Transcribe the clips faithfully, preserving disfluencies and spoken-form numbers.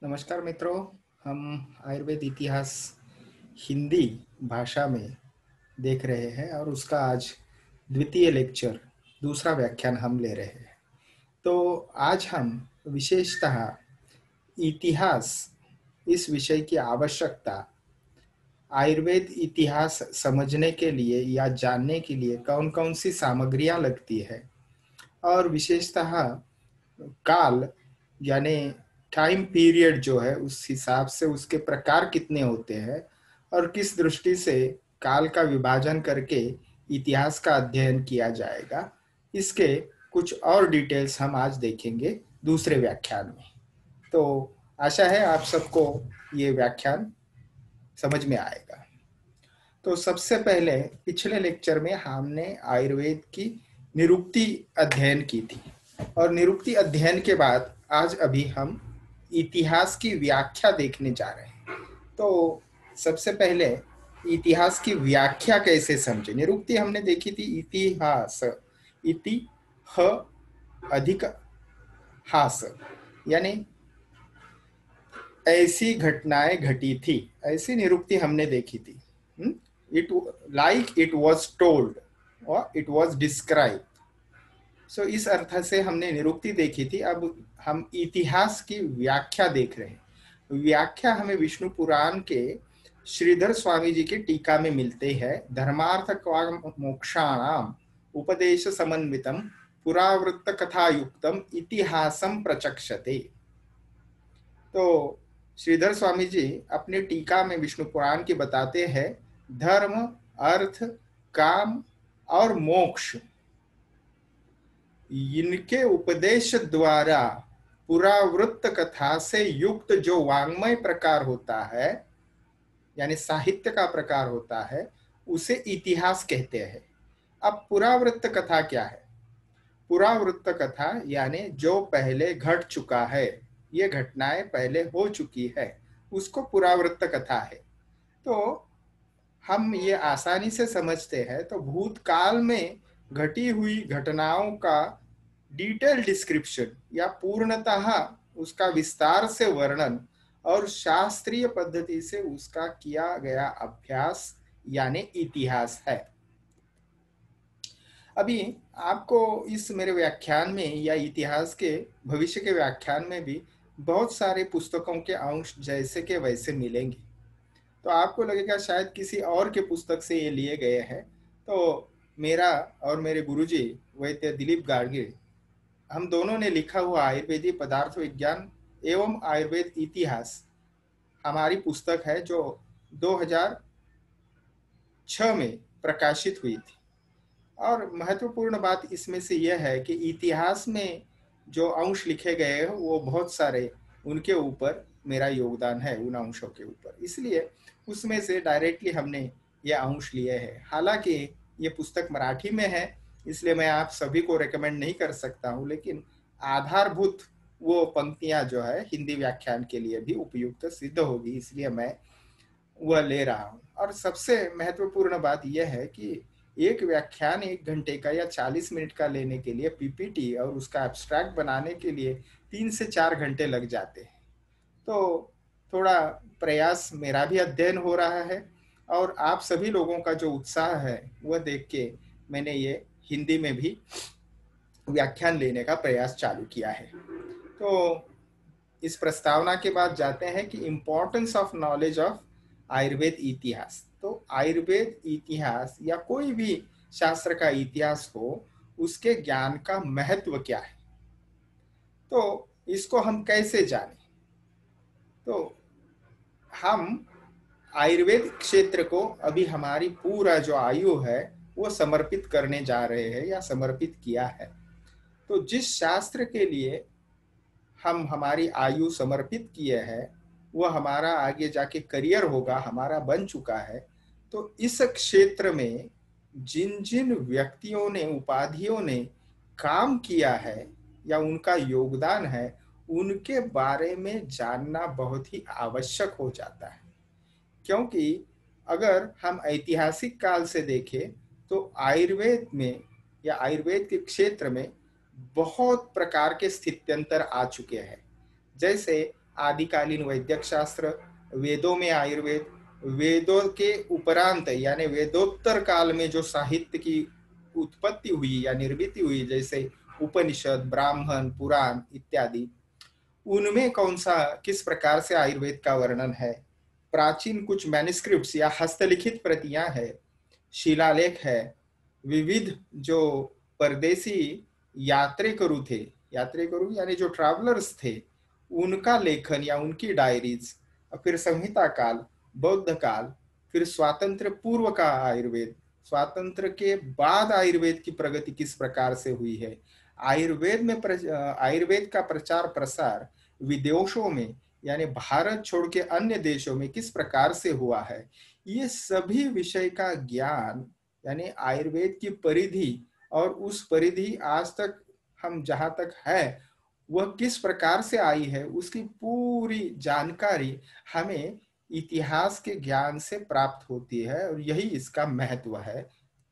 नमस्कार मित्रों। हम आयुर्वेद इतिहास हिंदी भाषा में देख रहे हैं और उसका आज द्वितीय लेक्चर दूसरा व्याख्यान हम ले रहे हैं। तो आज हम विशेषतः इतिहास इस विषय की आवश्यकता, आयुर्वेद इतिहास समझने के लिए या जानने के लिए कौन कौन सी सामग्रियां लगती है और विशेषतः काल यानी टाइम पीरियड जो है उस हिसाब से उसके प्रकार कितने होते हैं और किस दृष्टि से काल का विभाजन करके इतिहास का अध्ययन किया जाएगा, इसके कुछ और डिटेल्स हम आज देखेंगे दूसरे व्याख्यान में। तो आशा है आप सबको ये व्याख्यान समझ में आएगा। तो सबसे पहले पिछले लेक्चर में हमने आयुर्वेद की निरुक्ति अध्ययन की थी और निरुक्ति अध्ययन के बाद आज अभी हम इतिहास की व्याख्या देखने जा रहे हैं। तो सबसे पहले इतिहास की व्याख्या कैसे समझे। निरुक्ति हमने देखी थी इतिहास, इति ह अधिक हास, यानी ऐसी घटनाएं घटी थी, ऐसी निरुक्ति हमने देखी थी। It like it was told और इट वॉज डिस्क्राइब। सो इस अर्थ से हमने निरुक्ति देखी थी। अब हम इतिहास की व्याख्या देख रहे हैं। व्याख्या हमें विष्णु पुराण के श्रीधर स्वामी जी के टीका में मिलते हैं। धर्मार्थ मोक्षाणाम उपदेश समन्वितम पुरावृत्त कथायुक्तम इतिहासम प्रचक्षते। तो श्रीधर स्वामी जी अपने टीका में विष्णु पुराण की बताते हैं, धर्म, अर्थ, काम और मोक्ष, इनके उपदेश द्वारा पुरावृत्त कथा से युक्त जो वाङ्मय प्रकार होता है, यानी साहित्य का प्रकार होता है, उसे इतिहास कहते हैं। अब पुरावृत्त कथा क्या है? पुरावृत्त कथा यानी जो पहले घट चुका है, ये घटनाएं पहले हो चुकी है, उसको पुरावृत्त कथा है। तो हम ये आसानी से समझते हैं। तो भूतकाल में घटी हुई घटनाओं का डिटेल डिस्क्रिप्शन या पूर्णतः उसका विस्तार से वर्णन और शास्त्रीय पद्धति से उसका किया गया अभ्यास यानी इतिहास है। अभी आपको इस मेरे व्याख्यान में या इतिहास के भविष्य के व्याख्यान में भी बहुत सारे पुस्तकों के अंश जैसे के वैसे मिलेंगे। तो आपको लगेगा शायद किसी और के पुस्तक से ये लिए गए हैं। तो मेरा और मेरे गुरुजी वैद्य दिलीप गाडगिल, हम दोनों ने लिखा हुआ आयुर्वेदिक पदार्थ विज्ञान एवं आयुर्वेद इतिहास हमारी पुस्तक है, जो दो हज़ार छह में प्रकाशित हुई थी। और महत्वपूर्ण बात इसमें से यह है कि इतिहास में जो अंश लिखे गए हैं वो बहुत सारे, उनके ऊपर मेरा योगदान है, उन अंशों के ऊपर, इसलिए उसमें से डायरेक्टली हमने ये अंश लिए हैं। हालांकि ये पुस्तक मराठी में है, इसलिए मैं आप सभी को रेकमेंड नहीं कर सकता हूँ, लेकिन आधारभूत वो पंक्तियां जो है हिंदी व्याख्यान के लिए भी उपयुक्त सिद्ध होगी, इसलिए मैं वह ले रहा हूँ। और सबसे महत्वपूर्ण बात यह है कि एक व्याख्यान एक घंटे का या चालीस मिनट का लेने के लिए पीपीटी और उसका एब्स्ट्रैक्ट बनाने के लिए तीन से चार घंटे लग जाते हैं। तो थोड़ा प्रयास, मेरा भी अध्ययन हो रहा है और आप सभी लोगों का जो उत्साह है वह देख के मैंने ये हिंदी में भी व्याख्यान लेने का प्रयास चालू किया है। तो इस प्रस्तावना के बाद जाते हैं कि importance of knowledge of Ayurveda इतिहास। तो आयुर्वेद इतिहास या कोई भी शास्त्र का इतिहास हो, उसके ज्ञान का महत्व क्या है, तो इसको हम कैसे जानें। तो हम आयुर्वेद क्षेत्र को अभी हमारी पूरा जो आयु है वो समर्पित करने जा रहे हैं या समर्पित किया है। तो जिस शास्त्र के लिए हम हमारी आयु समर्पित किए हैं वो हमारा आगे जाके करियर होगा, हमारा बन चुका है। तो इस क्षेत्र में जिन जिन व्यक्तियों ने, उपाधियों ने काम किया है या उनका योगदान है, उनके बारे में जानना बहुत ही आवश्यक हो जाता है। क्योंकि अगर हम ऐतिहासिक काल से देखें तो आयुर्वेद में या आयुर्वेद के क्षेत्र में बहुत प्रकार के स्थित्यंतर आ चुके हैं। जैसे आदिकालीन वैद्यक शास्त्र, वेदों में आयुर्वेद, वेदों के उपरांत यानी वेदोत्तर काल में जो साहित्य की उत्पत्ति हुई या निर्मिति हुई, जैसे उपनिषद, ब्राह्मण, पुराण इत्यादि, उनमें कौन सा किस प्रकार से आयुर्वेद का वर्णन है। प्राचीन कुछ मैन्युस्क्रिप्ट्स या हस्तलिखित प्रतियां है, शिलालेख है, विविध जो परदेसी यात्रेकरु थे, यात्रेकरु यानी जो ट्रैवलर्स थे, उनका लेखन या उनकी डायरीज, और फिर संहिता काल, बौद्ध काल, फिर स्वातंत्र पूर्व का आयुर्वेद, स्वातंत्र के बाद आयुर्वेद की प्रगति किस प्रकार से हुई है, आयुर्वेद में आयुर्वेद का प्रचार प्रसार विदेशों में यानी भारत छोड़ के अन्य देशों में किस प्रकार से हुआ है, ये सभी विषय का ज्ञान यानी आयुर्वेद की परिधि और उस परिधि आज तक हम जहां तक है वह किस प्रकार से आई है, उसकी पूरी जानकारी हमें इतिहास के ज्ञान से प्राप्त होती है और यही इसका महत्व है।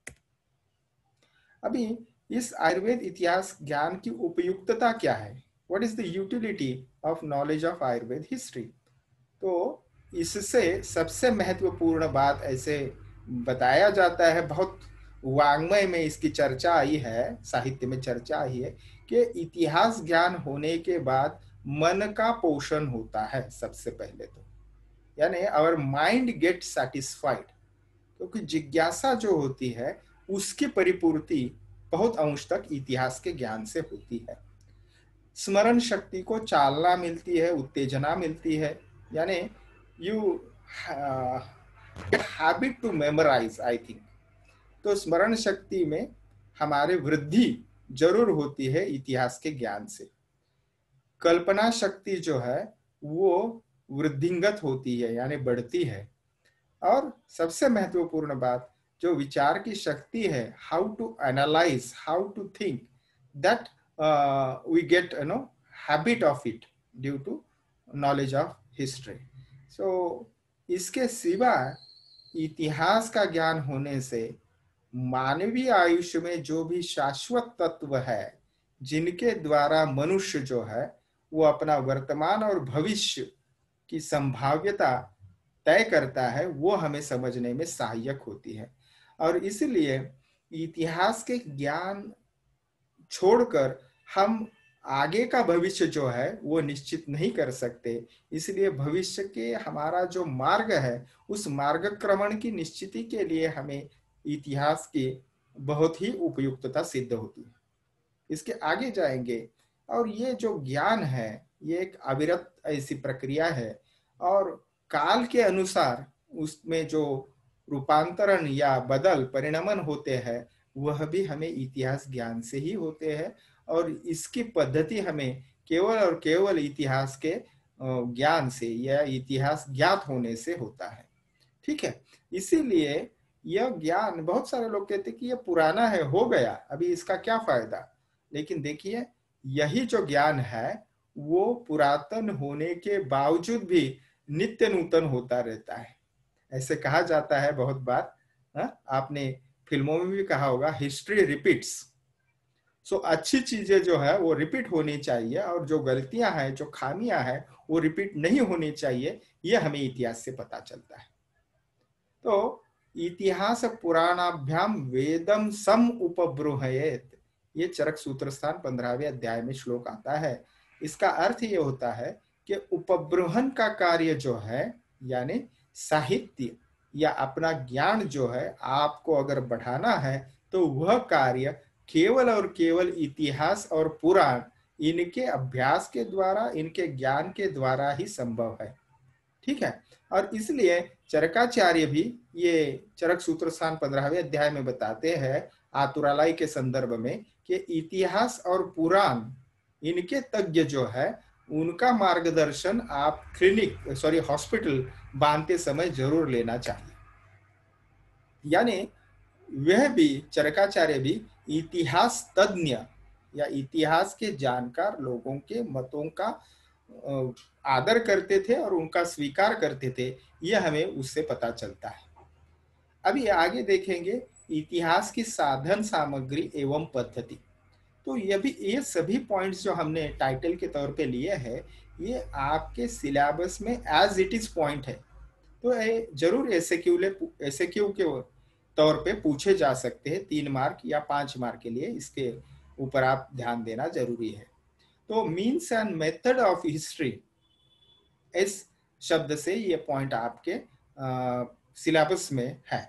अभी इस आयुर्वेद इतिहास ज्ञान की उपयुक्तता क्या है, what is the utility of knowledge of Ayurveda history. तो इससे सबसे महत्वपूर्ण बात ऐसे बताया जाता है, बहुत वाङ्मय में इसकी चर्चा आई है, साहित्य में चर्चा आई है कि इतिहास ज्ञान होने के बाद मन का पोषण होता है सबसे पहले, तो यानी आवर माइंड गेट सेटिस्फाइड, क्योंकि जिज्ञासा जो होती है उसकी परिपूर्ति बहुत अंश तक इतिहास के ज्ञान से होती है। स्मरण शक्ति को चालना मिलती है, उत्तेजना मिलती है, यानी you habit to memorise, I think. तो स्मरण शक्ति में हमारे वृद्धि जरूर होती है इतिहास के ज्ञान से। कल्पना शक्ति जो है वो वृद्धिंगत होती है यानी बढ़ती है। और सबसे महत्वपूर्ण बात जो विचार की शक्ति है, how to analyse, how to think, that we get you know habit of it due to knowledge of history. So इसके सिवा इतिहास का ज्ञान होने से मानवीय आयुष्य में जो भी शाश्वत तत्व है जिनके द्वारा मनुष्य जो है वो अपना वर्तमान और भविष्य की संभाव्यता तय करता है, वो हमें समझने में सहायक होती है। और इसलिए इतिहास के ज्ञान छोड़कर हम आगे का भविष्य जो है वो निश्चित नहीं कर सकते। इसलिए भविष्य के हमारा जो मार्ग है उस मार्गक्रमण की निश्चिति के लिए हमें इतिहास की बहुत ही उपयुक्तता सिद्ध होती है। इसके आगे जाएंगे, और ये जो ज्ञान है ये एक अविरत ऐसी प्रक्रिया है और काल के अनुसार उसमें जो रूपांतरण या बदल परिणमन होते हैं वह भी हमें इतिहास ज्ञान से ही होते हैं, और इसकी पद्धति हमें केवल और केवल इतिहास के ज्ञान से या इतिहास ज्ञात होने से होता है। ठीक है, इसीलिए यह ज्ञान, बहुत सारे लोग कहते हैं कि यह पुराना है, हो गया, अभी इसका क्या फायदा। लेकिन देखिए यही जो ज्ञान है वो पुरातन होने के बावजूद भी नित्य नूतन होता रहता है। ऐसे कहा जाता है बहुत बार, हा? आपने फिल्मों में भी कहा होगा, हिस्ट्री रिपीट्स। सो अच्छी चीजें जो है वो रिपीट होनी चाहिए और जो गलतियां हैं, जो खामियां हैं वो रिपीट नहीं होनी चाहिए, ये हमें इतिहास से पता चलता है। तो इतिहास पुराणाभ्याम वेदम सम उपब्रूहयेत, ये चरक सूत्र स्थान पंद्रहवें अध्याय में श्लोक आता है। इसका अर्थ ये होता है कि उपब्रूहन का कार्य जो है यानी साहित्य या अपना ज्ञान जो है आपको अगर बढ़ाना है तो वह कार्य केवल और केवल इतिहास और पुराण इनके अभ्यास के द्वारा, इनके ज्ञान के द्वारा ही संभव है। ठीक है, और इसलिए चरकाचार्य भी ये चरक सूत्र स्थान पंद्रहवें अध्याय में बताते हैं आतुरालय के संदर्भ में कि इतिहास और पुराण इनके तज्ञ जो है उनका मार्गदर्शन आप क्लिनिक सॉरी हॉस्पिटल बांधते समय जरूर लेना चाहिए। यानी वह भी, चरकाचार्य भी इतिहास तज्ञ या इतिहास के जानकार लोगों के मतों का आदर करते थे और उनका स्वीकार करते थे, यह हमें उससे पता चलता है। अभी आगे देखेंगे इतिहास की साधन सामग्री एवं पद्धति। तो ये भी ये सभी पॉइंट्स जो हमने टाइटल के तौर पे लिए हैं, ये आपके सिलेबस में एज इट इज पॉइंट है। तो ये जरूर एसक्यू एसक्यू के तौर पे पूछे जा सकते हैं, तीन मार्क या पांच मार्क के लिए, इसके ऊपर आप ध्यान देना जरूरी है। तो means and method of history, इस शब्द से ये पॉइंट आपके सिलेबस में है।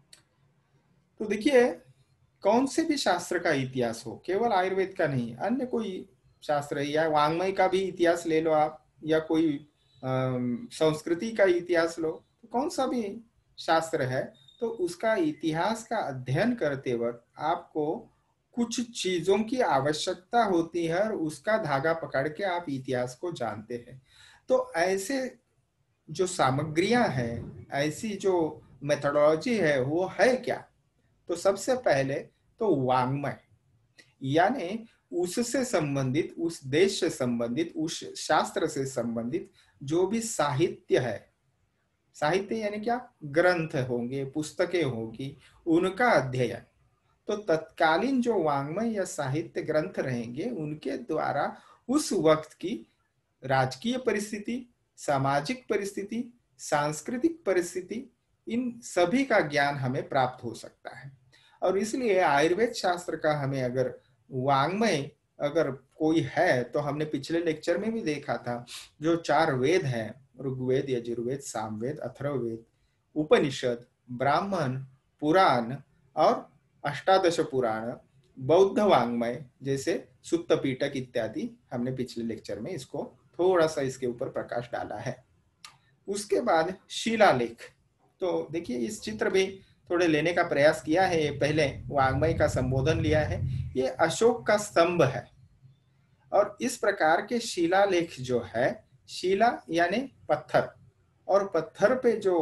तो देखिए, कौन से भी शास्त्र का इतिहास हो, केवल आयुर्वेद का नहीं, अन्य कोई शास्त्र है, या वांग्मय का भी इतिहास ले लो आप, या कोई अम, संस्कृति का इतिहास लो, तो कौन सा भी शास्त्र है, तो उसका इतिहास का अध्ययन करते वक्त आपको कुछ चीजों की आवश्यकता होती है, और उसका धागा पकड़ के आप इतिहास को जानते हैं। तो ऐसे जो सामग्रियां हैं, ऐसी जो मेथोडोलॉजी है, वो है क्या? तो सबसे पहले तो वांग्मय, यानी उससे संबंधित, उस देश से संबंधित, उस शास्त्र से संबंधित जो भी साहित्य है, साहित्य यानी क्या, ग्रंथ होंगे, पुस्तकें होंगी, उनका अध्ययन। तो तत्कालीन जो वांग्मय या साहित्य ग्रंथ रहेंगे, उनके द्वारा उस वक्त की राजकीय परिस्थिति, सामाजिक परिस्थिति, सांस्कृतिक परिस्थिति, इन सभी का ज्ञान हमें प्राप्त हो सकता है। और इसलिए आयुर्वेद शास्त्र का हमें अगर वांग्मय अगर कोई है, तो हमने पिछले लेक्चर में भी देखा था, जो चार वेद हैं, ऋग्वेद, यजुर्वेद, सामवेद, अथर्ववेद, उपनिषद, ब्राह्मण, पुराण और अष्टादश पुराण, बौद्ध वांग्मय जैसे सुत्त पीटक इत्यादि, हमने पिछले लेक्चर में इसको थोड़ा सा इसके ऊपर प्रकाश डाला है। उसके बाद शिलालेख। तो देखिए, इस चित्र भी थोड़े लेने का प्रयास किया है, पहले वांग्मय का संबोधन लिया है। ये अशोक का स्तंभ है, और इस प्रकार के शिलालेख जो है, शिला यानी पत्थर, और पत्थर पे जो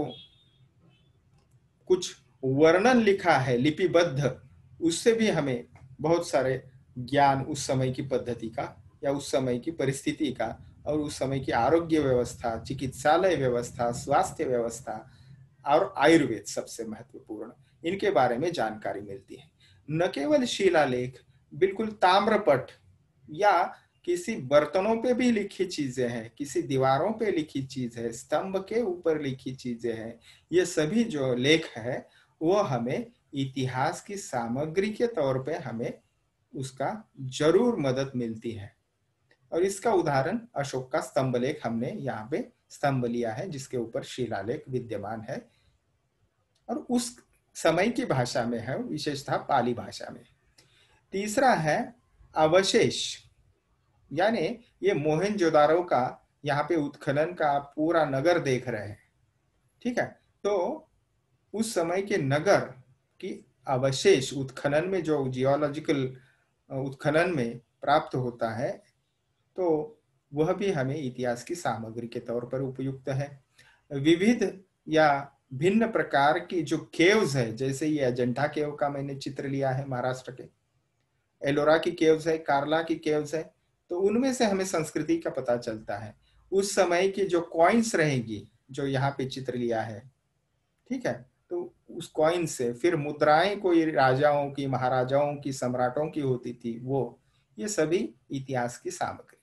कुछ वर्णन लिखा है लिपिबद्ध, उससे भी हमें बहुत सारे ज्ञान उस समय की पद्धति का, या उस समय की परिस्थिति का, और उस समय की आरोग्य व्यवस्था, चिकित्सालय व्यवस्था, स्वास्थ्य व्यवस्था और आयुर्वेद सबसे महत्वपूर्ण, इनके बारे में जानकारी मिलती है। न केवल शिलालेख, बिल्कुल ताम्रपट या किसी बर्तनों पे भी लिखी चीजें हैं, किसी दीवारों पे लिखी चीज है, स्तंभ के ऊपर लिखी चीजें हैं, ये सभी जो लेख है, वो हमें इतिहास की सामग्री के तौर पे हमें उसका जरूर मदद मिलती है। और इसका उदाहरण अशोक का स्तंभ लेख, हमने यहाँ पे स्तंभ लिया है जिसके ऊपर शिलालेख विद्यमान है, और उस समय की भाषा में है, विशेषतः पाली भाषा में। तीसरा है अवशेष, यानी ये मोहनजोदारो का, यहाँ पे उत्खनन का पूरा नगर देख रहे हैं, ठीक है। तो उस समय के नगर की अवशेष उत्खनन में, जो जियोलॉजिकल उत्खनन में प्राप्त होता है, तो वह भी हमें इतिहास की सामग्री के तौर पर उपयुक्त है। विविध या भिन्न प्रकार की जो केव्स है, जैसे ये अजंता केव का मैंने चित्र लिया है महाराष्ट्र के, एलोरा की केव्स है, कार्ला की केव्स है, तो उनमें से हमें संस्कृति का पता चलता है। उस समय की जो कॉइन्स रहेगी, जो यहाँ पे चित्र लिया है, ठीक है, तो उस कॉइन से फिर मुद्राएं कोई राजाओं की, महाराजाओं की, सम्राटों की होती थी, वो ये सभी इतिहास की सामग्री।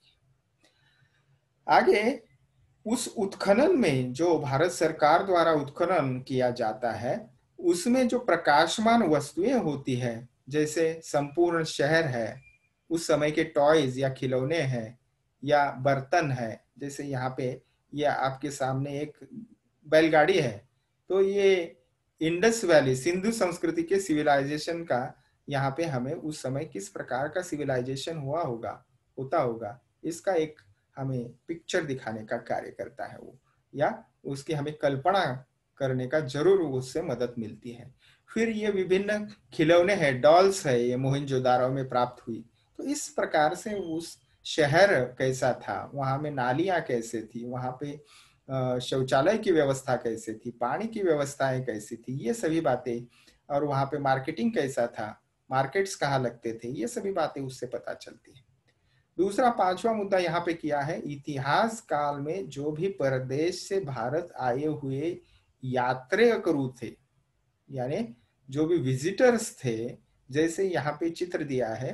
आगे उस उत्खनन में, जो भारत सरकार द्वारा उत्खनन किया जाता है, उसमें जो प्रकाशमान वस्तुएं होती है, जैसे संपूर्ण शहर है, उस समय के टॉयज या खिलौने हैं, या बर्तन है, जैसे यहाँ पे ये आपके सामने एक बैलगाड़ी है, तो ये इंडस वैली, सिंधु संस्कृति के सिविलाइजेशन का, यहाँ पे हमें उस समय किस प्रकार का सिविलाइजेशन हुआ होगा, होता होगा, इसका एक हमें पिक्चर दिखाने का कार्य करता है वो, या उसकी हमें कल्पना करने का जरूर उससे मदद मिलती है। फिर ये विभिन्न खिलौने हैं, डॉल्स है, ये मोहनजोदारो में प्राप्त हुई। तो इस प्रकार से उस शहर कैसा था, वहां में नालियां कैसे थी, वहां पे शौचालय की व्यवस्था कैसे थी, पानी की व्यवस्थाएं कैसी थी, ये सभी बातें, और वहां पे मार्केटिंग कैसा था, मार्केट्स कहाँ लगते थे, ये सभी बातें उससे पता चलती है। दूसरा, पांचवा मुद्दा यहाँ पे किया है, इतिहास काल में जो भी परदेश से भारत आए हुए यात्रेकरू थे, यानी जो भी विजिटर्स थे, जैसे यहाँ पे चित्र दिया है,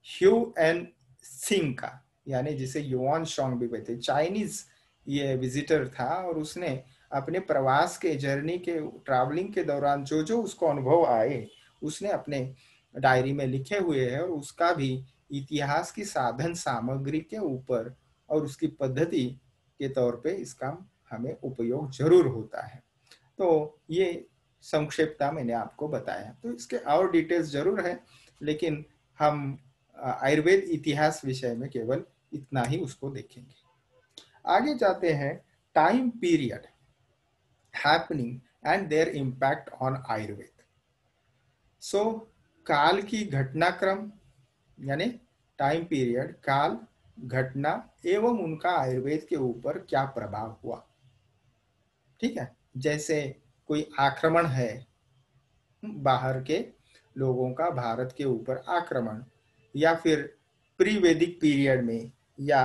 ह्यू एन सिंह का, यानी जिसे युआन शोंग भी कहते हैं, चाइनीज ये विजिटर था और उसने अपने प्रवास के जर्नी के ट्रैवलिंग के दौरान जो जो उसको अनुभव आए उसने अपने डायरी में लिखे हुए हैं और उसका भी इतिहास की साधन सामग्री के ऊपर और उसकी पद्धति के तौर पे इसका हमें उपयोग जरूर होता है। तो ये संक्षेपता मैंने आपको बताया, तो इसके और डिटेल्स जरूर है, लेकिन हम आयुर्वेद इतिहास विषय में केवल इतना ही उसको देखेंगे। आगे जाते हैं, time period happening and their impact on Ayurveda. So काल की घटनाक्रम यानी टाइम पीरियड, काल, घटना एवं उनका आयुर्वेद के ऊपर क्या प्रभाव हुआ। ठीक है, जैसे कोई आक्रमण है, बाहर के लोगों का भारत के ऊपर आक्रमण, या फिर प्री वैदिक पीरियड में या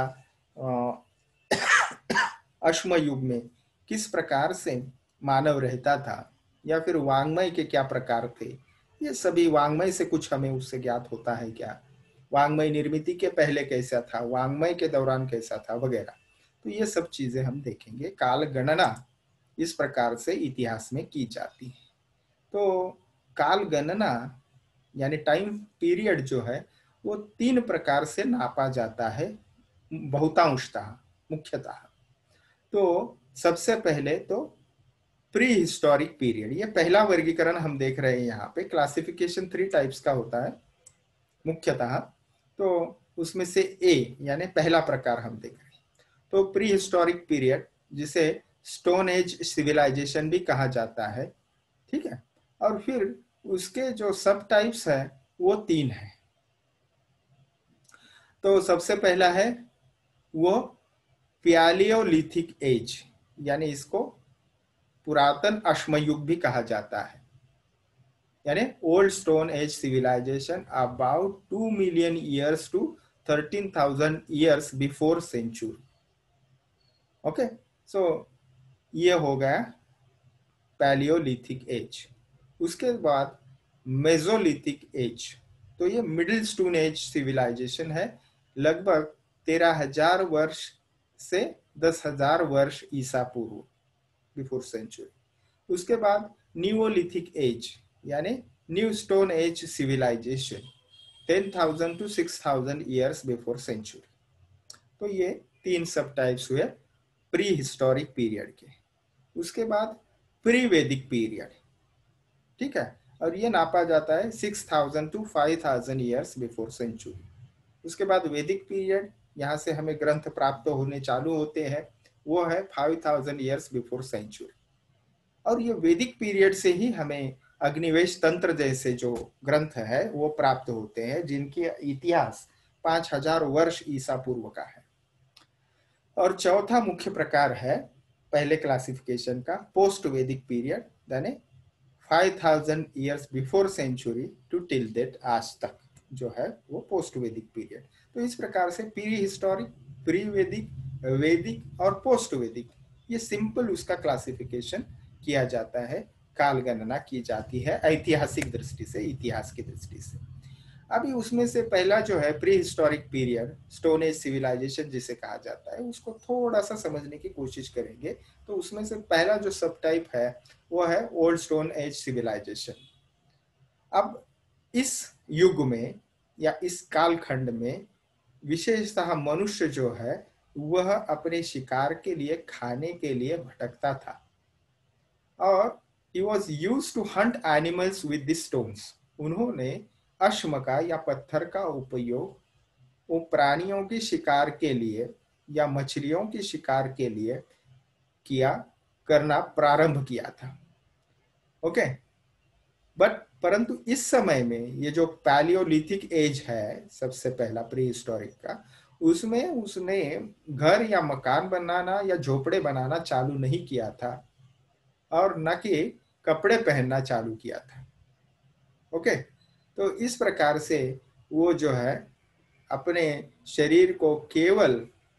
अश्म युग में किस प्रकार से मानव रहता था, या फिर वांग्मय के क्या प्रकार थे, ये सभी वांग्मय से कुछ हमें उससे ज्ञात होता है क्या, वांग्मय निर्मित के पहले कैसा था, वांग्मय के दौरान कैसा था वगैरह। तो ये सब चीजें हम देखेंगे। काल गणना इस प्रकार से इतिहास में की जाती है। तो काल गणना यानी टाइम पीरियड जो है वो तीन प्रकार से नापा जाता है बहुतांशतः, मुख्यतः। तो सबसे पहले तो प्री हिस्टोरिक पीरियड, ये पहला वर्गीकरण हम देख रहे हैं यहाँ पे। क्लासिफिकेशन थ्री टाइप्स का होता है मुख्यतः, तो उसमें से ए यानी पहला प्रकार हम देख रहे हैं। तो प्री हिस्टोरिक पीरियड जिसे स्टोन एज सिविलाइजेशन भी कहा जाता है, ठीक है। और फिर उसके जो सब टाइप्स है वो तीन है। तो सबसे पहला है वो पैलियोलिथिक एज, यानी इसको पुरातन अश्मयुग भी कहा जाता है, यानी old stone age civilisation about two million years to thirteen thousand years before century. Okay, so ये हो गया पैलियोलिथिक एज। उसके बाद मेजोलिथिक एज, तो ये मिडिल स्टोन एज सिविलाइजेशन है, लगभग तेरह हजार वर्ष से दस हजार वर्ष ईसा पूर्व, बिफोर सेंचुरी। उसके बाद न्यूओलिथिक एज यानी new stone age civilisation, ten thousand to six thousand years before century. तो ये तीन सब टाइप्स हुए प्री हिस्टोरिक पीरियड के। उसके बाद प्री वैदिक पीरियड, ठीक है, और ये नापा जाता है six thousand to five thousand years before century. उसके बाद वैदिक पीरियड, यहाँ से हमें ग्रंथ प्राप्त होने चालू होते हैं, वो है five thousand years before century. और ये वैदिक पीरियड से ही हमें अग्निवेश तंत्र जैसे जो ग्रंथ है वो प्राप्त होते हैं, जिनकी इतिहास पांच हजार वर्ष ईसा पूर्व का है। और चौथा मुख्य प्रकार है पहले क्लासिफिकेशन का पोस्ट वैदिक पीरियड, यानी five thousand years before century to till date, आज तक जो है वो पोस्ट वैदिक पीरियड। तो इस प्रकार से प्री हिस्टोरिक, प्री वैदिक, वैदिक और पोस्ट वैदिक, ये सिंपल उसका क्लासिफिकेशन किया जाता है, काल गणना की जाती है ऐतिहासिक दृष्टि से, इतिहास की दृष्टि से। अभी उसमें से पहला जो है pre historic period, stone age civilisation जिसे कहा जाता है, उसको थोड़ा सा समझने की कोशिश करेंगे। तो उसमें से पहला जो सब टाइप है वो है ओल्ड स्टोन एज सिविलाइजेशन। अब इस युग में या इस कालखंड में विशेषतः मनुष्य जो है वह अपने शिकार के लिए, खाने के लिए भटकता था, और he was used to hunt animals with the stones। उन्होंने अश्म का या पत्थर का उपयोग वो प्राणियों के शिकार के लिए या मछलियों के शिकार के लिए किया, करना प्रारंभ किया था। ओके, बट परंतु इस समय में ये जो पैलियोलिथिक एज है, सबसे पहला प्री हिस्टोरिक का, उसमें उसने घर या मकान बनाना या झोपड़े बनाना चालू नहीं किया था, और न कि कपड़े पहनना चालू किया था। ओके, तो इस प्रकार से वो जो है अपने शरीर को केवल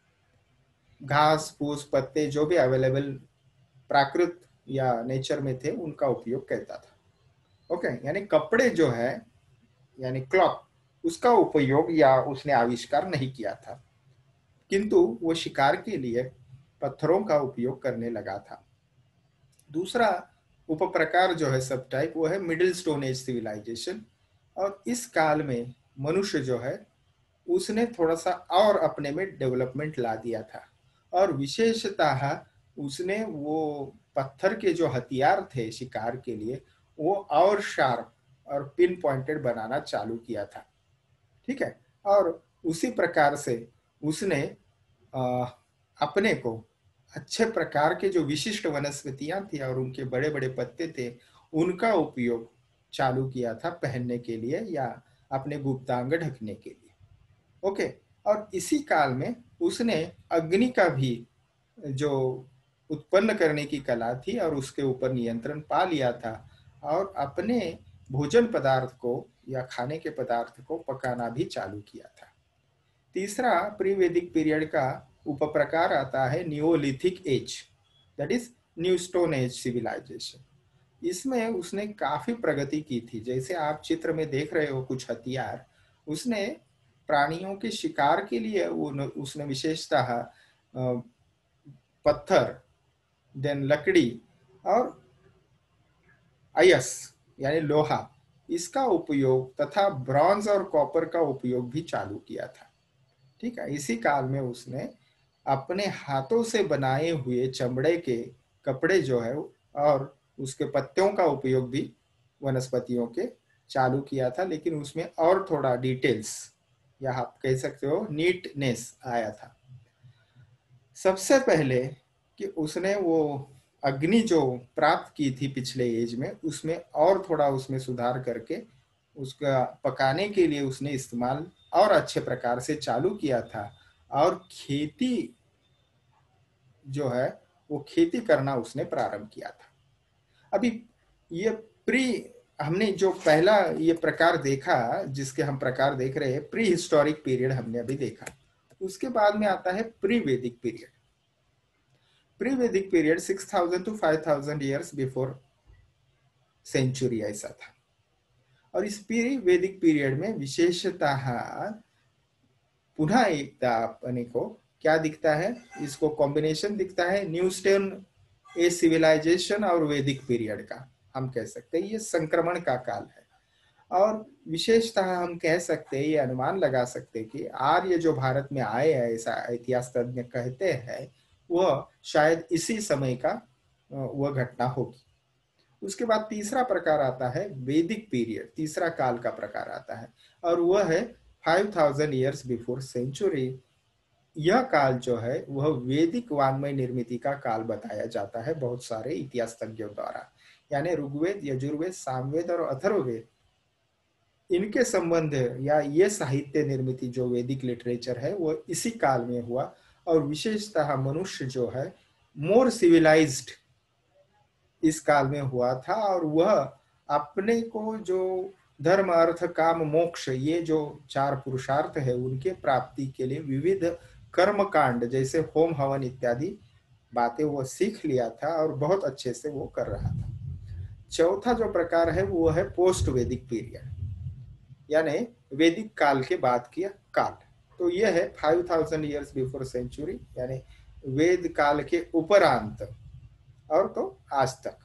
घास फूस पत्ते जो भी अवेलेबल प्राकृत या नेचर में थे उनका उपयोग करता था। ओके, यानी कपड़े जो है यानी क्लॉथ, उसका उपयोग या उसने आविष्कार नहीं किया था, किंतु वो शिकार के लिए पत्थरों का उपयोग करने लगा था। दूसरा उपप्रकार जो है, सब टाइप, वो है मिडिल स्टोन एज सिविलाइजेशन। और इस काल में मनुष्य जो है उसने थोड़ा सा और अपने में डेवलपमेंट ला दिया था, और विशेषतः उसने वो पत्थर के जो हथियार थे शिकार के लिए वो और शार्प और पिन पॉइंटेड बनाना चालू किया था। ठीक है। और उसी प्रकार से उसने आ, अपने को अच्छे प्रकार के जो विशिष्ट वनस्पतियां थी और उनके बड़े बड़े पत्ते थे उनका उपयोग चालू किया था पहनने के लिए या अपने गुप्तांग ढकने के लिए। ओके। और इसी काल में उसने अग्नि का भी जो उत्पन्न करने की कला थी और उसके ऊपर नियंत्रण पा लिया था, और अपने भोजन पदार्थ को या खाने के पदार्थ को पकाना भी चालू किया था। तीसरा प्री वैदिक पीरियड का उपप्रकार आता है neolithic age, that is new stone age civilisation. इसमें उसने काफी प्रगति की थी। जैसे आप चित्र में देख रहे हो कुछ हथियार, उसने प्राणियों के शिकार के लिए वो उसने विशेषतः पत्थर, देन लकड़ी और अयस यानी लोहा, इसका उपयोग तथा ब्रॉन्ज और कॉपर का उपयोग भी चालू किया था। ठीक है। इसी काल में उसने अपने हाथों से बनाए हुए चमड़े के कपड़े जो है और उसके पत्तों का उपयोग भी वनस्पतियों के चालू किया था, लेकिन उसमें और थोड़ा डिटेल्स या आप कह सकते हो नीटनेस आया था। सबसे पहले कि उसने वो अग्नि जो प्राप्त की थी पिछले एज में, उसमें और थोड़ा उसमें सुधार करके उसका पकाने के लिए उसने इस्तेमाल और अच्छे प्रकार से चालू किया था। और खेती जो है वो खेती करना उसने प्रारंभ किया था। अभी ये प्री हमने जो पहला ये प्रकार देखा, जिसके हम प्रकार देख रहे हैं, प्री हिस्टोरिक पीरियड हमने अभी देखा। उसके बाद में आता है प्री वैदिक पीरियड। प्री वैदिक period six thousand to five thousand years before century ऐसा था। और इस प्री वैदिक पीरियड में विशेषतः पुनः एक अपने को क्या दिखता है, इसको कॉम्बिनेशन दिखता है न्यू स्टोन एज सिविलाइजेशन और वैदिक पीरियड का। हम कह सकते हैं ये संक्रमण का काल है। और विशेषतः हम कह सकते हैं, ये अनुमान लगा सकते हैं कि आर्य जो भारत में आए हैं, ऐसा इतिहास तज्ञ कहते हैं, वह शायद इसी समय का वह घटना होगी। उसके बाद तीसरा प्रकार आता है वैदिक पीरियड, तीसरा काल का प्रकार आता है, और वह है five thousand years before century. यह काल जो है वह वैदिक वाङ्मय निर्मिति का काल बताया जाता है बहुत सारे इतिहास तज्ञों द्वारा। यानी ऋग्वेद, यजुर्वेद, सामवेद और अथर्ववेद, इनके संबंध या ये साहित्य निर्मिति जो वैदिक लिटरेचर है वो इसी काल में हुआ। और विशेषतः मनुष्य जो है मोर सिविलाइज्ड इस काल में हुआ था, और वह अपने को जो धर्म अर्थ काम मोक्ष, ये जो चार पुरुषार्थ है उनके प्राप्ति के लिए विविध कर्म कांड जैसे होम हवन इत्यादि बातें वो सीख लिया था और बहुत अच्छे से वो कर रहा था। चौथा जो प्रकार है वो है पोस्ट वैदिक पीरियड, यानी वैदिक काल के बाद किया काल। तो यह है five thousand years before century, यानी वेद काल के उपरांत और तो आज तक।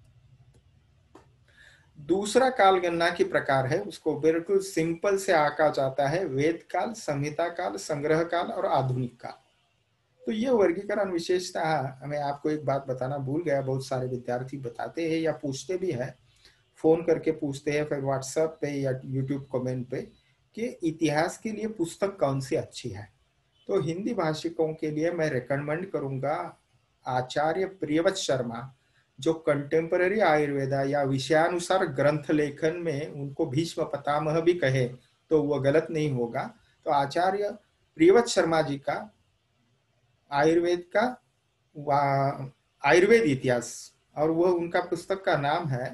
दूसरा काल गणना की प्रकार है, उसको बिल्कुल सिंपल से आका जाता है वेद काल, संहिता काल, संग्रह काल और आधुनिक काल। तो ये वर्गीकरण विशेषतः, हमें आपको एक बात बताना भूल गया, बहुत सारे विद्यार्थी बताते हैं या पूछते भी हैं, फोन करके पूछते हैं, फिर व्हाट्सएप पे या यूट्यूब कमेंट पे कि इतिहास के लिए पुस्तक कौन सी अच्छी है। तो हिंदी भाषिकों के लिए मैं रिकमेंड करूंगा आचार्य प्रियव्रत शर्मा, जो कंटेम्पररी आयुर्वेदा या विषयानुसार ग्रंथ लेखन में उनको भीष्म पितामह भी कहे तो वह गलत नहीं होगा। तो आचार्य प्रियव्रत शर्मा जी का आयुर्वेद का आयुर्वेद इतिहास, और वह उनका पुस्तक का नाम है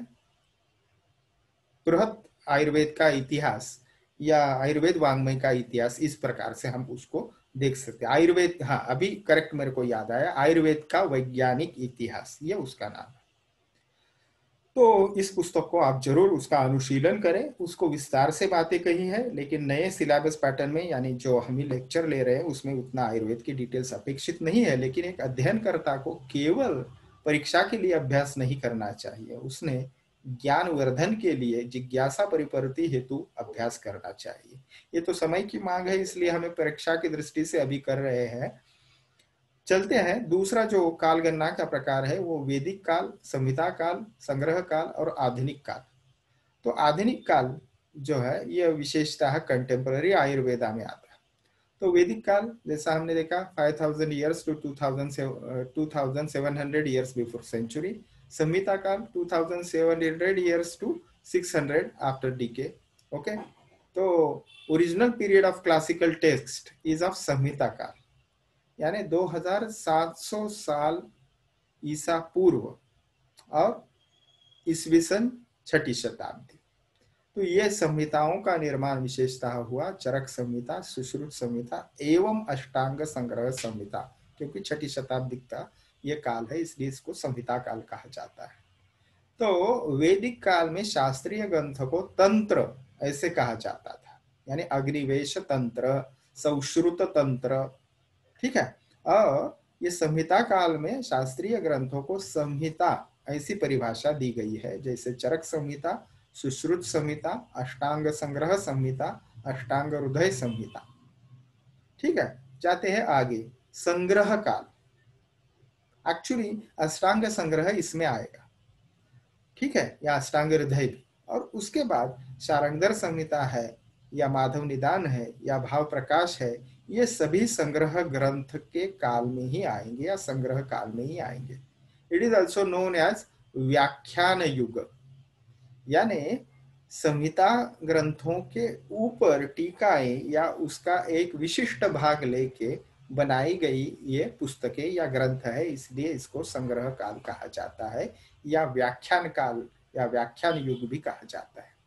बृहत आयुर्वेद का इतिहास या आयुर्वेद वाङ्मय का इतिहास। इस प्रकार से हम उसको देख सकते हैं। आयुर्वेद, हाँ अभी करेक्ट मेरे को याद आया, आयुर्वेद का वैज्ञानिक इतिहास, ये उसका नाम है। तो इस पुस्तक को आप जरूर उसका अनुशीलन करें, उसको विस्तार से बातें कही है, लेकिन नए सिलेबस पैटर्न में, यानी जो हम लेक्चर ले रहे हैं उसमें उतना आयुर्वेद की डिटेल्स अपेक्षित नहीं है। लेकिन एक अध्ययनकर्ता को केवल परीक्षा के लिए अभ्यास नहीं करना चाहिए, उसने ज्ञानवर्धन के लिए जिज्ञासा परिपूर्ति हेतु अभ्यास करना चाहिए। ये तो समय की मांग है, इसलिए हमें परीक्षा की दृष्टि से अभी कर रहे हैं। चलते हैं, दूसरा जो काल गणना का प्रकार है वो वैदिक काल, संहिता काल, संग्रह काल और आधुनिक काल। तो आधुनिक काल जो है यह विशेषतः कंटेम्पररी आयुर्वेदा में आता है। तो वैदिक काल जैसा हमने देखा five thousand years to two thousand to thousand seven hundred years before century. संहिता काल two thousand seven hundred years to six hundred after DK. Okay, तो original period of classical text is of संहिता काल, यानी दो हज़ार सात सौ साल ईसा पूर्व और ईस्वी सन छठी शताब्दी। तो ये संहिताओं का निर्माण विशेषतः हुआ चरक संहिता, सुश्रुत संहिता एवं अष्टांग संग्रह संहिता, क्योंकि छठी शताब्दी का ये काल है इसलिए इसको संहिता काल कहा जाता है। तो वैदिक काल में शास्त्रीय ग्रंथ को तंत्र ऐसे कहा जाता था, यानी अग्निवेश तंत्र, सौश्रुत तंत्र, ठीक है। और ये संहिता काल में शास्त्रीय ग्रंथों को संहिता ऐसी परिभाषा दी गई है, जैसे चरक संहिता, सुश्रुत संहिता, अष्टांग संग्रह संहिता, अष्टांग हृदय संहिता। ठीक है, जाते हैं आगे। संग्रह काल, एक्चुअली अष्टांग संग्रह इसमें आएगा, ठीक है, या अष्टांग हृदय भी। और उसके बाद शारंगधर संहिता है या माधव निदान है या भाव प्रकाश है, ये सभी संग्रह ग्रंथ के काल में ही आएंगे या संग्रह काल में ही आएंगे। It is also known as व्याख्यान युग, यानी संहिता ग्रंथों के ऊपर टीकाएं या उसका एक विशिष्ट भाग लेके बनाई गई ये पुस्तकें या ग्रंथ है, इसलिए इसको संग्रह काल कहा जाता है या व्याख्यान काल या व्याख्यान युग भी कहा जाता है।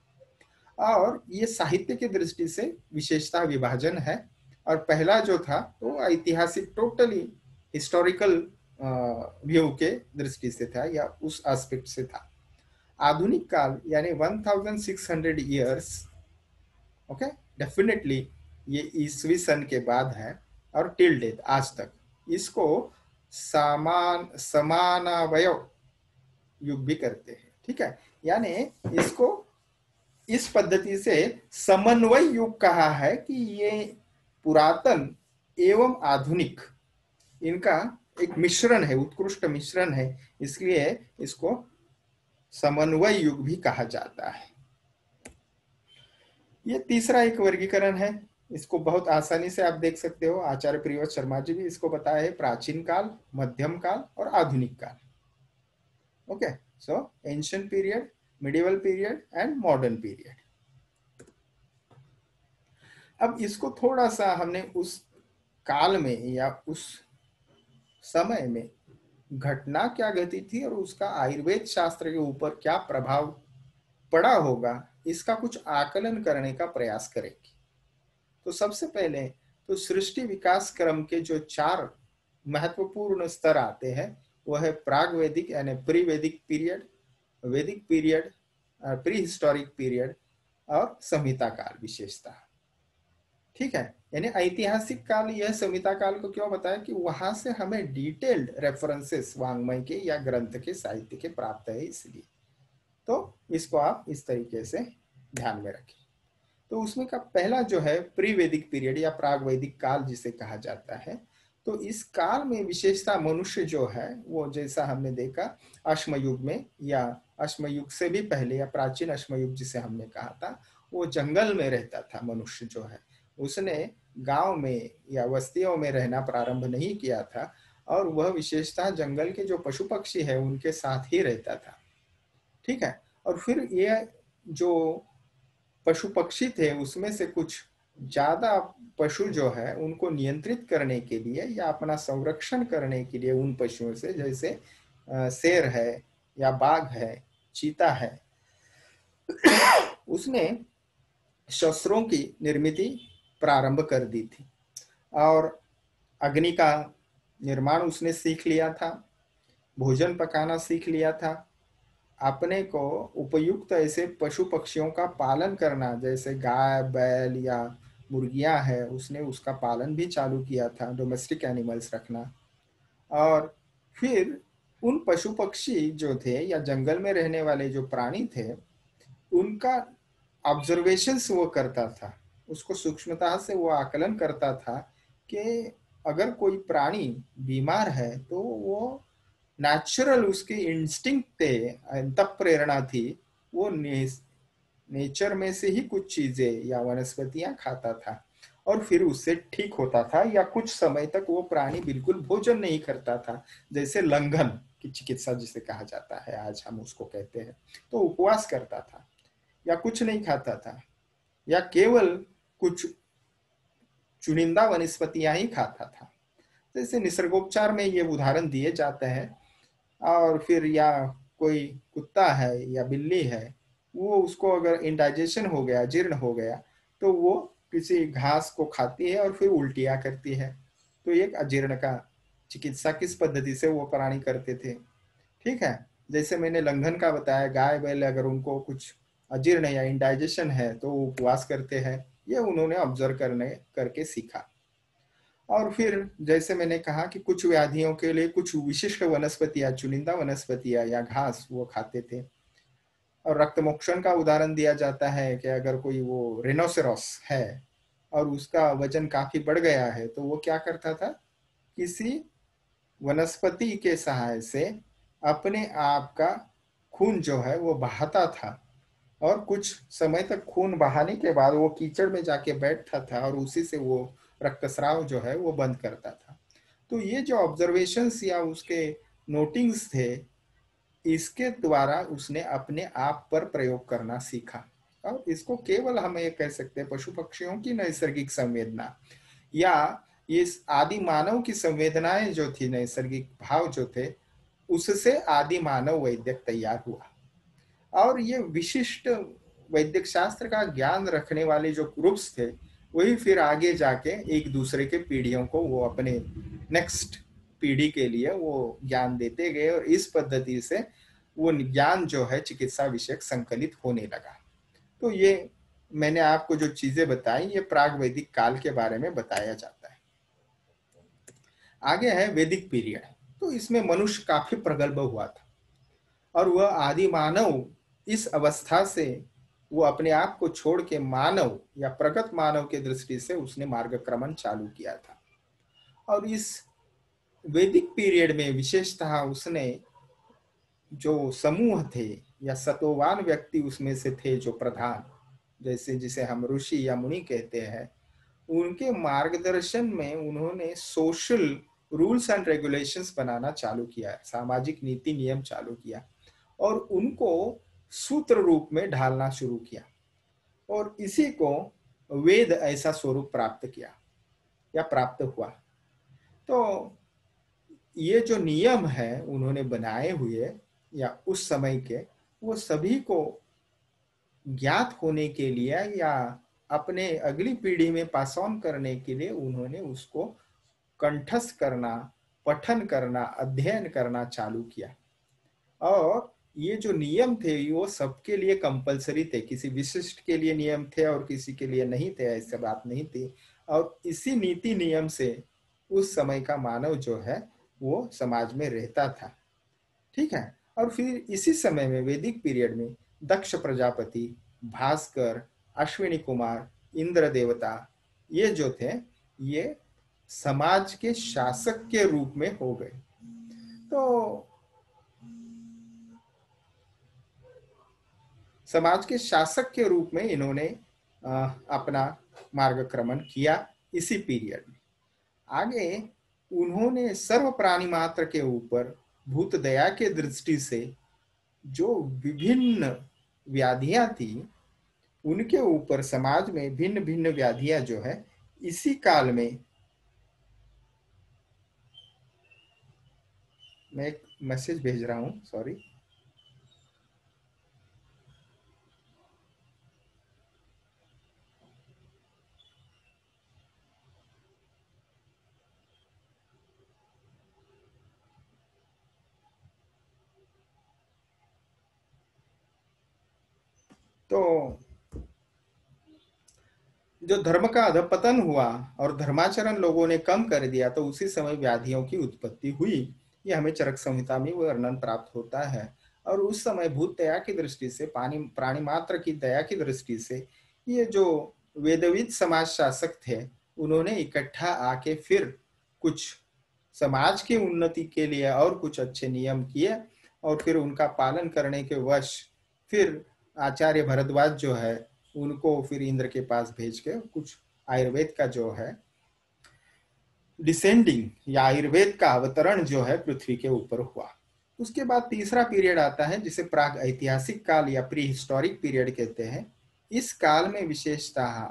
और ये साहित्य की दृष्टि से विशेषता विभाजन है। और पहला जो था वो तो ऐतिहासिक, टोटली हिस्टोरिकल व्यू के दृष्टि से था या उस एस्पेक्ट से था। आधुनिक काल यानी सोलह सौ ईयर्स, ओके, डेफिनेटली ये ईस्वी सन के बाद है और टिल डेट आज तक, इसको समान समानवय युग भी करते हैं, ठीक है। यानी इसको इस पद्धति से समन्वय युग कहा है कि ये पुरातन एवं आधुनिक इनका एक मिश्रण है, उत्कृष्ट मिश्रण है, इसलिए इसको समन्वय युग भी कहा जाता है। ये तीसरा एक वर्गीकरण है, इसको बहुत आसानी से आप देख सकते हो, आचार्य प्रियव्रत शर्मा जी भी इसको बताया है, प्राचीन काल, मध्यम काल और आधुनिक काल। Okay, so ancient period, medieval period and modern period. अब इसको थोड़ा सा हमने उस काल में या उस समय में घटना क्या घटी थी और उसका आयुर्वेद शास्त्र के ऊपर क्या प्रभाव पड़ा होगा, इसका कुछ आकलन करने का प्रयास करेंगे। तो सबसे पहले तो सृष्टि विकास क्रम के जो चार महत्वपूर्ण स्तर आते हैं वह है प्राग वैदिक यानी प्री वैदिक पीरियड, वैदिक पीरियड, प्री हिस्टोरिक पीरियड और संहिता काल विशेषता, ठीक है। यानी ऐतिहासिक काल, यह संहिता काल को क्यों बताया कि वहां से हमें डिटेल्ड रेफरेंसेस वांग्मय के या ग्रंथ के साहित्य के प्राप्त है, इसलिए तो इसको आप इस तरीके से ध्यान में रखें। तो उसमें का पहला जो है प्री वैदिक पीरियड या प्राग वैदिक काल जिसे कहा जाता है। तो इस काल में विशेषता मनुष्य जो है वो, जैसा हमने देखा अश्मयुग में या अश्मयुग से भी पहले या प्राचीन अश्मयुग जिसे हमने कहा था, वो जंगल में रहता था। मनुष्य जो है उसने गांव में या बस्तियों में रहना प्रारंभ नहीं किया था और वह विशेषता जंगल के जो पशु पक्षी है उनके साथ ही रहता था, ठीक है। और फिर ये जो पशु पक्षी थे उसमें से कुछ ज्यादा पशु जो है उनको नियंत्रित करने के लिए या अपना संरक्षण करने के लिए उन पशुओं से, जैसे शेर है या बाघ है, चीता है, उसने शस्त्रों की निर्मित प्रारंभ कर दी थी और अग्नि का निर्माण उसने सीख लिया था, भोजन पकाना सीख लिया था, अपने को उपयुक्त ऐसे पशु पक्षियों का पालन करना, जैसे गाय बैल या मुर्गियां है, उसने उसका पालन भी चालू किया था, डोमेस्टिक एनिमल्स रखना। और फिर उन पशु पक्षी जो थे या जंगल में रहने वाले जो प्राणी थे, उनका ऑब्जर्वेशंस वो करता था, उसको सूक्ष्मता से वो आकलन करता था कि अगर कोई प्राणी बीमार है तो वो नेचुरल उसकी इंस्टिंक्ट थे, अंतः प्रेरणा थी, वो ने, नेचर में से ही कुछ चीजें या वनस्पतियां खाता था और फिर उससे ठीक होता था, या कुछ समय तक वो प्राणी बिल्कुल भोजन नहीं करता था, जैसे लंघन की चिकित्सा जिसे कहा जाता है आज हम उसको कहते हैं। तो उपवास करता था या कुछ नहीं खाता था या केवल कुछ चुनिंदा वनस्पतियां ही खाता था। जैसे निसर्गोपचार में ये उदाहरण दिए जाते हैं। और फिर या कोई कुत्ता है या बिल्ली है, वो उसको अगर इंडाइजेशन हो गया, जीर्ण हो गया, तो वो किसी घास को खाती है और फिर उल्टियां करती है। तो एक अजीर्ण का चिकित्सा किस पद्धति से वो प्राणी करते थे। ठीक है। जैसे मैंने लंघन का बताया, गाय बैल अगर उनको कुछ अजीर्ण या इंडाइजेशन है तो वो उपवास करते हैं। ये उन्होंने ऑब्जर्व करने करके सीखा। और फिर जैसे मैंने कहा कि कुछ व्याधियों के लिए कुछ विशिष्ट वनस्पतियां, चुनिंदा वनस्पतियां या घास वो खाते थे। और रक्त मोक्षण का उदाहरण दिया जाता है कि अगर कोई वो रिनोसेरोस है और उसका वजन काफी बढ़ गया है, तो वो क्या करता था, किसी वनस्पति के सहाय से अपने आप का खून जो है वो बहाता था, और कुछ समय तक खून बहाने के बाद वो कीचड़ में जाके बैठता था और उसी से वो रक्तस्राव जो है वो बंद करता था। तो ये जो ऑब्जर्वेशंस या उसके नोटिंग्स थे, इसके द्वारा उसने अपने आप पर प्रयोग करना सीखा। और इसको केवल हम ये कह सकते हैं पशु पक्षियों की नैसर्गिक संवेदना, या इस आदि मानव की संवेदनाएं जो थी, नैसर्गिक भाव जो थे, उससे आदि मानव वैद्यक तैयार हुआ। और ये विशिष्ट वैदिक शास्त्र का ज्ञान रखने वाले जो ग्रुप्स थे, वही फिर आगे जाके एक दूसरे के पीढ़ियों को वो अपने नेक्स्ट पीढ़ी के लिए वो ज्ञान देते गए, और इस पद्धति से वो ज्ञान जो है चिकित्सा विषयक संकलित होने लगा। तो ये मैंने आपको जो चीजें बताई, ये प्राग वैदिक काल के बारे में बताया जाता है। आगे है वैदिक पीरियड। तो इसमें मनुष्य काफी प्रगल्भ हुआ था, और वह आदि मानव इस अवस्था से वो अपने आप को छोड़ के मानव या प्रगत मानव के दृष्टि से उसने मार्गक्रमण चालू किया था। और इस वैदिक पीरियड में विशेषतः उसने जो समूह थे या सतोवान व्यक्ति उसमें से थे जो प्रधान, जैसे जिसे हम ऋषि या मुनि कहते हैं, उनके मार्गदर्शन में उन्होंने सोशल रूल्स एंड रेगुलेशंस बनाना चालू किया, सामाजिक नीति नियम चालू किया, और उनको सूत्र रूप में ढालना शुरू किया, और इसी को वेद ऐसा स्वरूप प्राप्त किया या प्राप्त हुआ। तो ये जो नियम है उन्होंने बनाए हुए या उस समय के, वो सभी को ज्ञात होने के लिए या अपने अगली पीढ़ी में पास ऑन करने के लिए उन्होंने उसको कंठस्थ करना, पठन करना, अध्ययन करना चालू किया। और ये जो नियम थे वो सबके लिए कंपलसरी थे, किसी विशिष्ट के लिए नियम थे और किसी के लिए नहीं थे, ऐसी बात नहीं थी। और इसी नीति नियम से उस समय का मानव जो है वो समाज में रहता था। ठीक है। और फिर इसी समय में वैदिक पीरियड में दक्ष प्रजापति, भास्कर, अश्विनी कुमार, इंद्र देवता, ये जो थे, ये समाज के शासक के रूप में हो गए। तो समाज के शासक के रूप में इन्होंने अपना मार्गक्रमण किया इसी पीरियड में। आगे उन्होंने सर्व प्राणी मात्र के ऊपर भूत दया के दृष्टि से जो विभिन्न व्याधियां थी, उनके ऊपर समाज में भिन्न भिन्न व्याधियां जो है, इसी काल में, मैं एक मैसेज भेज रहा हूं, सॉरी। तो जो धर्म का अधपतन हुआ और धर्माचरण लोगों ने कम कर दिया, तो उसी समय व्याधियों की उत्पत्ति हुई। ये हमें चरक संहिता में वर्णन प्राप्त होता है। और उस समय भूत दया की दृष्टि से, पानी प्राणी मात्र की दया की दृष्टि से, ये जो वेदविद समाज शासक थे, उन्होंने इकट्ठा आके फिर कुछ समाज की उन्नति के लिए और कुछ अच्छे नियम किए। और फिर उनका पालन करने के वश फिर आचार्य भरद्वाज जो है, उनको फिर इंद्र के पास भेज के कुछ आयुर्वेद का जो है डिसेंडिंग या आयुर्वेद का अवतरण जो है पृथ्वी के ऊपर हुआ। उसके बाद तीसरा पीरियड आता है जिसे प्राग ऐतिहासिक काल या प्री हिस्टोरिक पीरियड कहते हैं। इस काल में विशेषतः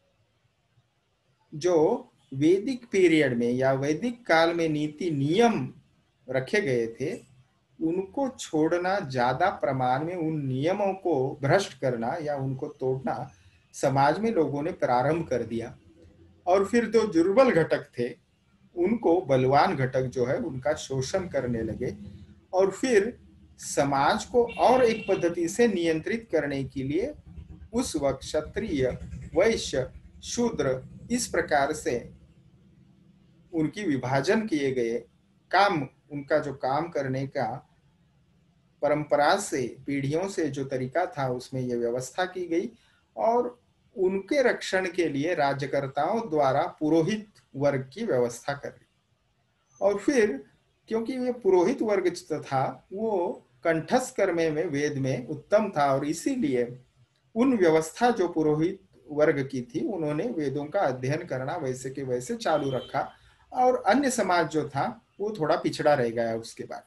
जो वैदिक पीरियड में या वैदिक काल में नीति नियम रखे गए थे, उनको छोड़ना, ज्यादा प्रमाण में उन नियमों को भ्रष्ट करना या उनको तोड़ना समाज में लोगों ने प्रारंभ कर दिया। और फिर जो दुर्बल घटक थे, उनको बलवान घटक जो है उनका शोषण करने लगे। और फिर समाज को और एक पद्धति से नियंत्रित करने के लिए उस वक्त क्षत्रिय, वैश्य, शूद्र, इस प्रकार से उनकी विभाजन किए गए। काम, उनका जो काम करने का परंपरा से, पीढ़ियों से जो तरीका था, उसमें यह व्यवस्था की गई। और उनके रक्षण के लिए राज्यकर्ताओं द्वारा पुरोहित वर्ग की व्यवस्था कर दी। और फिर क्योंकि ये पुरोहित वर्ग था, वो कंठस्थ करने में वेद में उत्तम था, और इसीलिए उन व्यवस्था जो पुरोहित वर्ग की थी, उन्होंने वेदों का अध्ययन करना वैसे के वैसे चालू रखा। और अन्य समाज जो था वो थोड़ा पिछड़ा रह गया उसके बाद।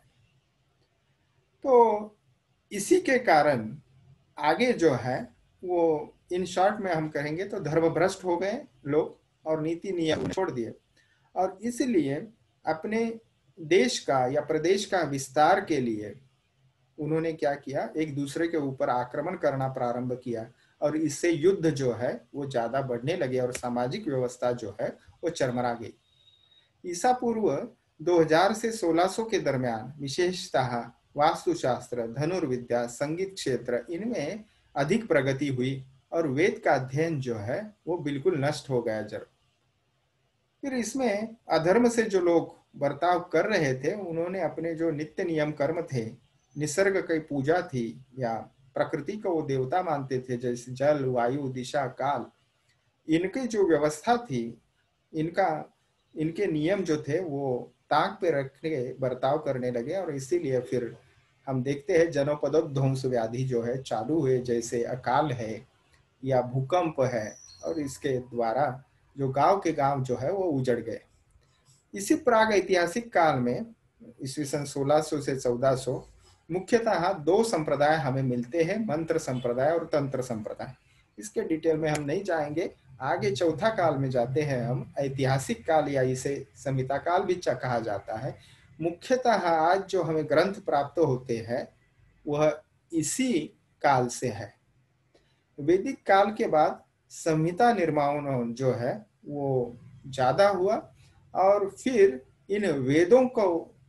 तो इसी के कारण आगे जो है वो, इन शॉर्ट में हम कहेंगे तो धर्मभ्रष्ट हो गए लोग और नीति नियम छोड़ दिए। और इसलिए अपने देश का या प्रदेश का विस्तार के लिए उन्होंने क्या किया, एक दूसरे के ऊपर आक्रमण करना प्रारंभ किया। और इससे युद्ध जो है वो ज्यादा बढ़ने लगे और सामाजिक व्यवस्था जो है वो चरमरा गई। ईसा पूर्व दो हज़ार से सोलह सौ के दरमियान विशेषतः वास्तुशास्त्र, धनुर्विद्या, संगीत क्षेत्र, इनमें अधिक प्रगति हुई और वेद का अध्ययन जो है वो बिल्कुल नष्ट हो गया। जब फिर इसमें अधर्म से जो लोग बर्ताव कर रहे थे, उन्होंने अपने जो नित्य नियम कर्म थे, निसर्ग की पूजा थी या प्रकृति को वो देवता मानते थे, जैसे जल, वायु, दिशा, काल, इनकी जो व्यवस्था थी, इनका इनके नियम जो थे वो ताक पे रखने बर्ताव करने लगे। और इसीलिए फिर हम देखते हैं जनपदोध्वंस व्याधि जो है चालू हुए, जैसे अकाल है या भूकंप है, और इसके द्वारा जो गांव के गांव जो है वो उजड़ गए। इसी प्राग ऐतिहासिक काल में ईस्वी सन सोलह सौ से चौदह सौ मुख्यतः दो संप्रदाय हमें मिलते हैं, मंत्र संप्रदाय और तंत्र संप्रदाय। इसके डिटेल में हम नहीं जाएंगे। आगे चौथा काल में जाते हैं हम, ऐतिहासिक काल या इसे संहिता काल भी कहा जाता है। मुख्यतः आज जो हमें ग्रंथ प्राप्त होते हैं वह इसी काल से है। वैदिक काल के बाद संहिता निर्माण जो है वो ज्यादा हुआ। और फिर इन वेदों को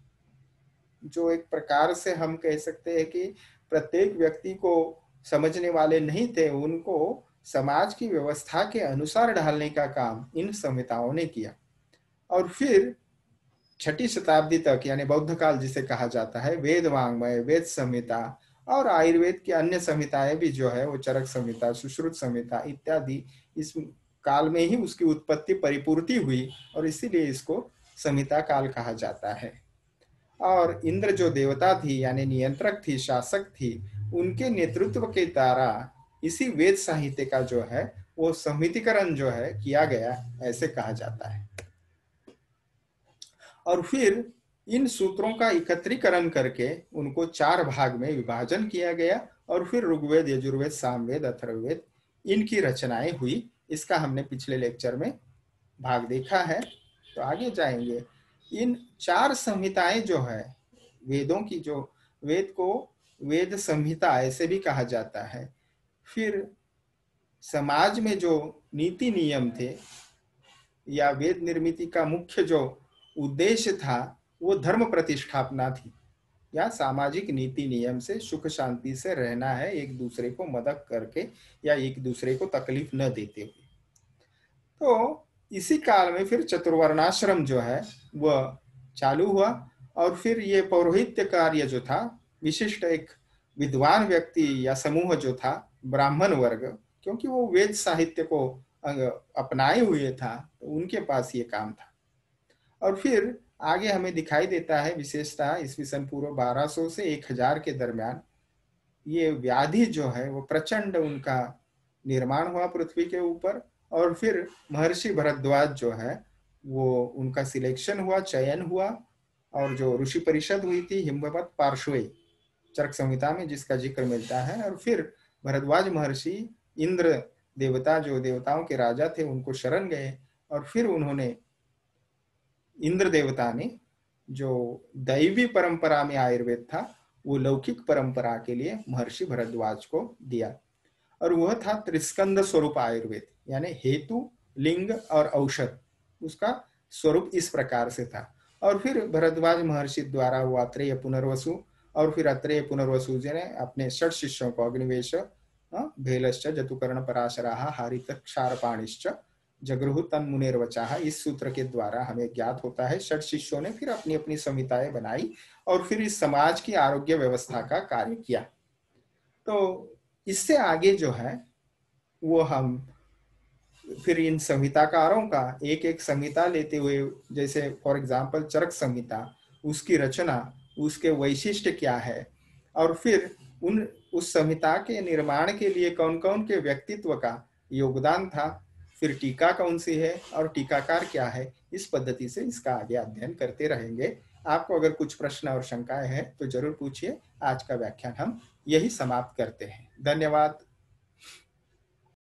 जो एक प्रकार से हम कह सकते हैं कि प्रत्येक व्यक्ति को समझने वाले नहीं थे, उनको समाज की व्यवस्था के अनुसार ढालने का काम इन संहिताओं ने किया। और फिर छठी शताब्दी तक, यानी बौद्ध काल जिसे कहा जाता है, वेद वांग्मय, वेद संहिता और आयुर्वेद की अन्य संहिताएं भी जो है वो चरक संहिता, सुश्रुत संहिता इत्यादि, इस काल में ही उसकी उत्पत्ति परिपूर्ति हुई। और इसीलिए इसको संहिता काल कहा जाता है। और इंद्र जो देवता थी, यानी नियंत्रक थी, शासक थी, उनके नेतृत्व के द्वारा इसी वेद साहित्य का जो है वो संहितीकरण जो है किया गया, ऐसे कहा जाता है। और फिर इन सूत्रों का एकत्रीकरण करके उनको चार भाग में विभाजन किया गया। और फिर ऋग्वेद, यजुर्वेद, सामवेद, अथर्ववेद, इनकी रचनाएं हुई। इसका हमने पिछले लेक्चर में भाग देखा है। तो आगे जाएंगे। इन चार संहिताएं जो है वेदों की, जो वेद को वेद संहिता ऐसे भी कहा जाता है। फिर समाज में जो नीति नियम थे या वेद निर्मिति का मुख्य जो उद्देश्य था वो धर्म प्रतिष्ठापना थी, या सामाजिक नीति नियम से सुख शांति से रहना है, एक दूसरे को मदद करके या एक दूसरे को तकलीफ न देते हुए। तो इसी काल में फिर चतुर्वर्णाश्रम जो है वह चालू हुआ, और फिर ये पौरोहित्य कार्य जो था, विशिष्ट एक विद्वान व्यक्ति या समूह जो था, ब्राह्मण वर्ग, क्योंकि वो वेद साहित्य को अपनाए हुए था, तो उनके पास ये काम था। और फिर आगे हमें दिखाई देता है विशेषता ईस्वी सन पूर्व बारह सौ से एक हज़ार के दरमियान ये व्याधि जो है वो प्रचंड उनका निर्माण हुआ पृथ्वी के ऊपर। और फिर महर्षि भरद्वाज जो है वो उनका सिलेक्शन हुआ, चयन हुआ, और जो ऋषि परिषद हुई थी हिमवत पार्श्वे चरक संहिता में जिसका जिक्र मिलता है। और फिर भरद्वाज महर्षि इंद्र देवता, जो देवताओं के राजा थे, उनको शरण गए, और फिर उन्होंने इंद्र देवता ने जो दैवी परंपरा में आयुर्वेद था वो लौकिक परंपरा के लिए महर्षि भरद्वाज को दिया, और वह था त्रिस्कंद स्वरूप आयुर्वेद, यानी हेतु, लिंग और औषध, उसका स्वरूप इस प्रकार से था। और फिर भरद्वाज महर्षि द्वारा वो अत्रेय पुनर्वसु, और फिर अत्रेय पुनर्वसु जी ने अपने षट शिष्यों को अग्निवेश, भेलश्च, जतुकर्ण, पराशराः, हारित, क्षारपाणिश्च, जगृहु तन्मुनेर्वचाः, इस सूत्र के द्वारा हमें ज्ञात होता है षट शिष्यों ने फिर अपनी अपनी संहिताएं बनाई और फिर इस समाज की आरोग्य व्यवस्था का कार्य किया। तो इससे आगे जो है वो हम फिर इन संहिताकारों का एक एक संहिता लेते हुए, जैसे फॉर एग्जाम्पल चरक संहिता, उसकी रचना, उसके वैशिष्ट्य क्या है, और फिर उन उस संहिता के निर्माण के लिए कौन कौन के व्यक्तित्व का योगदान था, फिर टीका कौन सी है और टीकाकार क्या है, इस पद्धति से इसका आगे अध्ययन करते रहेंगे। आपको अगर कुछ प्रश्न और शंकाएं हैं तो जरूर पूछिए। आज का व्याख्यान हम यही समाप्त करते हैं। धन्यवाद।